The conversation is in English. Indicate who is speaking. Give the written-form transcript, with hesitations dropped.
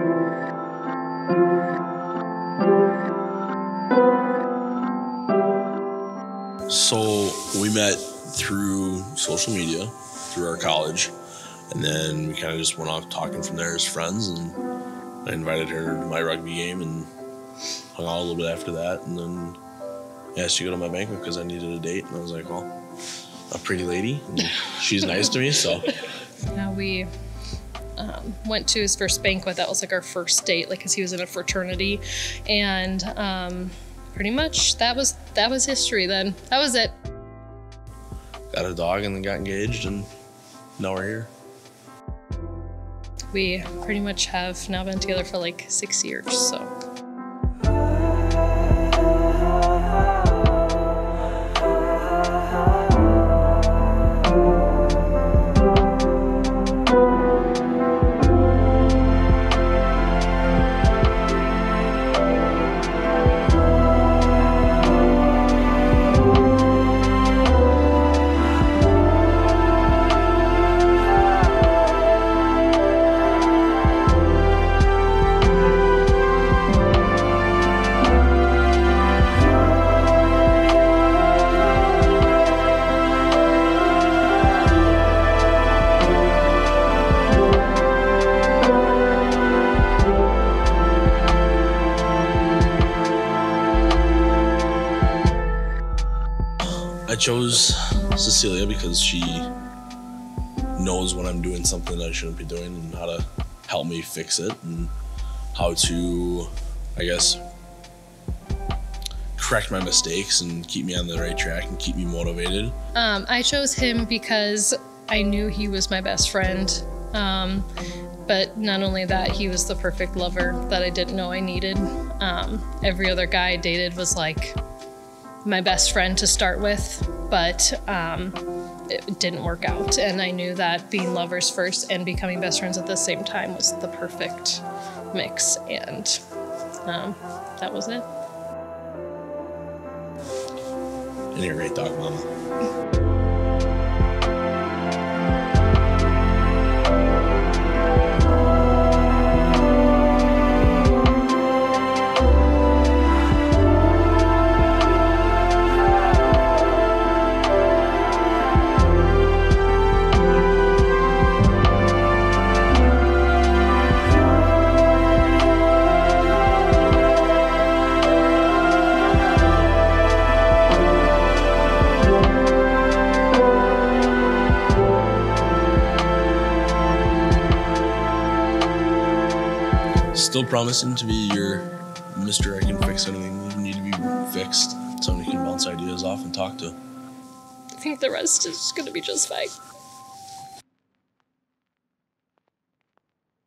Speaker 1: So we met through social media, through our college, and then we kind of just went off talking from there as friends, and I invited her to my rugby game and hung out a little bit after that, and then asked to go to my banquet because I needed a date, and I was like, well, a pretty lady, and she's nice to me, so.
Speaker 2: Yeah, we went to his first banquet. That was like our first date, like, because he was in a fraternity, and pretty much that was history then. That was it.
Speaker 1: Got a dog and then got engaged, and now we're here.
Speaker 2: We pretty much have now been together for like 6 years, so.
Speaker 1: I chose Cecilia because she knows when I'm doing something that I shouldn't be doing and how to help me fix it and how to, I guess, correct my mistakes and keep me on the right track and keep me motivated.
Speaker 2: I chose him because I knew he was my best friend. But not only that, he was the perfect lover that I didn't know I needed. Every other guy I dated was like my best friend to start with, but it didn't work out. And I knew that being lovers first and becoming best friends at the same time was the perfect mix, and that was it.
Speaker 1: And you're a great dog mama. Still promising to be your Mr. I can fix anything that need to be fixed. Somebody you can bounce ideas off and talk to.
Speaker 2: I think the rest is going to be just fine.